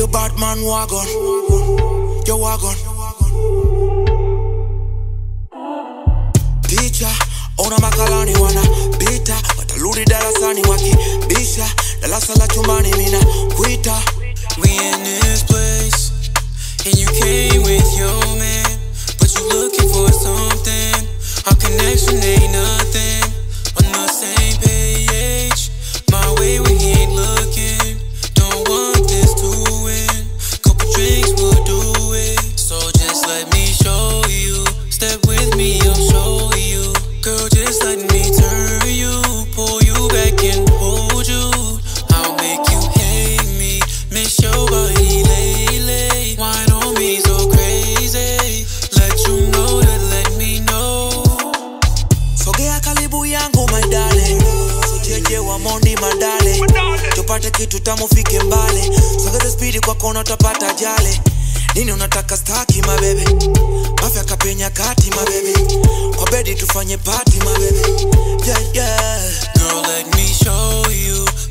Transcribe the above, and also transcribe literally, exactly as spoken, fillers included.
you bad man wagon, your wagon. Teacher, ona makalani wana bita, wataludi darasani wakibisha, darasa la chumbani mina kuita. We in this place, and you came with your man, but you looking for something. Our connection ain't nothing. On the same page, my way we ain't looking. Don't want this to win. Couple drinks will do it. So just let me show you. Step with me, I'll show you. Girl, just let me turn you, pull you back and hold you. I'll make you hate me, miss your body lately. Wine on me so crazy. Let you know to let me know. Sogea karibu yangu my darling, sijeje wa mondi madale, tupate kitu tamu fike mbali. Sogeza speedi kwa kona utapata jale. Nini unataka staki my baby, mafia kapenya kati my baby, kwa bedi tufanye party my baby. Yeah yeah. Girl, let me show you.